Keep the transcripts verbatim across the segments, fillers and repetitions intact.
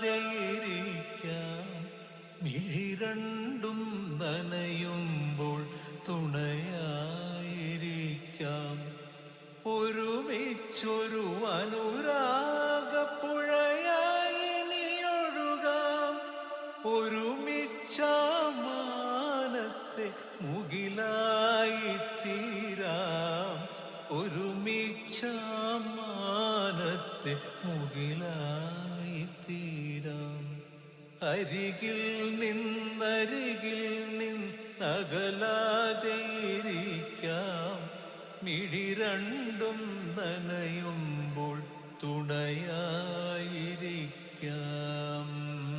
ഇരിക്കാം. മിഴി രണ്ടും നനയുമ്പോൾ തുണയായിരിക്കാം. ഒരുമിച്ചൊരു അനുരാഗപ്പുഴയായി നീയൊഴുകാം. ഒരുമിച്ചാമാനത്തെ മുകിലായി തീരാം. ഒരുമിച്ചാമാനത്തെ മുകിലായി തീരാം. അരികിൽ നിന്നരികിൽ നിന്നകലാതെ ഇരിക്കാം. മിഴി രണ്ടും നനയുമ്പോൾ തുണയായിരിക്കാം.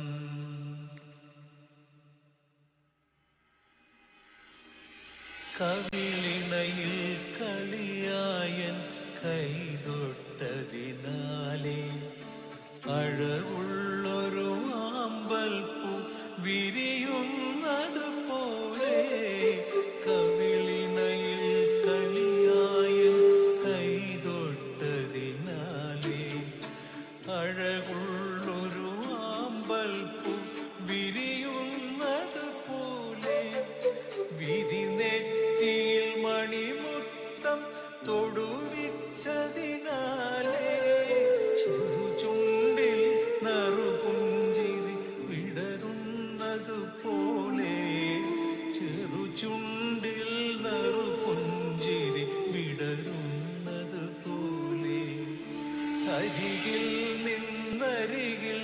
കവിളിണയിൽ കളിയായൻ കൈതൊട്ടതിനാലേ അഴകുള്ളൊരു ആമ്പൽപ്പൂ വിരിയുന്നത് പോലെ. കവിളിണയിൽ കളിയായൻ കൈതൊട്ടതിനാലേ അഴകുള്ളൊരു ആമ്പൽപ്പൂ വിരിയുന്നത് പോലെ. വിരിനെറ്റിയിൽ മണിമുത്തം തൊടുവിച്ചതിനാലേ ചെറുചുണ്ടിൽ നറുപുഞ്ചിരി വിടരുന്നത് പോലെ. ചെറുചുണ്ടിൽ നറുപുഞ്ചിരി വിടരുന്നത് പോലെ. അരികിൽ നിന്നരികിൽ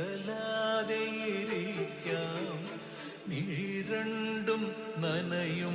നിന്നകലാതെ ഇരിക്കാം. മിഴി രണ്ടും നനയും